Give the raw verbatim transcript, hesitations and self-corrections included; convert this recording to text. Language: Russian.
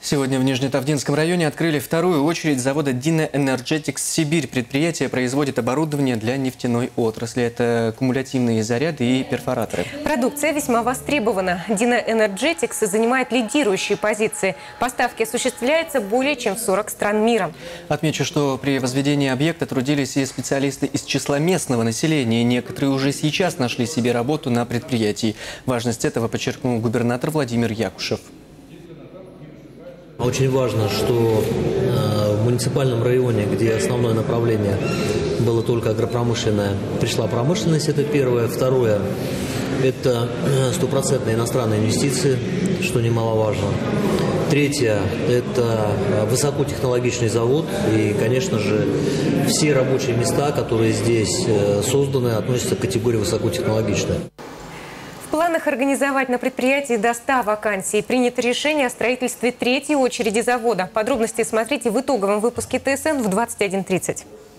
Сегодня в Нижнетавдинском районе открыли вторую очередь завода Dina Energetics Сибирь. Предприятие производит оборудование для нефтяной отрасли. Это кумулятивные заряды и перфораторы. Продукция весьма востребована. Dina Energetics занимает лидирующие позиции. Поставки осуществляются более чем в сорок стран мира. Отмечу, что при возведении объекта трудились и специалисты из числа местного населения. Некоторые уже сейчас нашли себе работу на предприятии. Важность этого подчеркнул губернатор Владимир Якушев. Очень важно, что в муниципальном районе, где основное направление было только агропромышленное, пришла промышленность, это первое. Второе – это стопроцентные иностранные инвестиции, что немаловажно. Третье – это высокотехнологичный завод. И, конечно же, все рабочие места, которые здесь созданы, относятся к категории высокотехнологичные. В планах организовать на предприятии до ста вакансий. Принято решение о строительстве третьей очереди завода. Подробности смотрите в итоговом выпуске ТСН в двадцать один тридцать.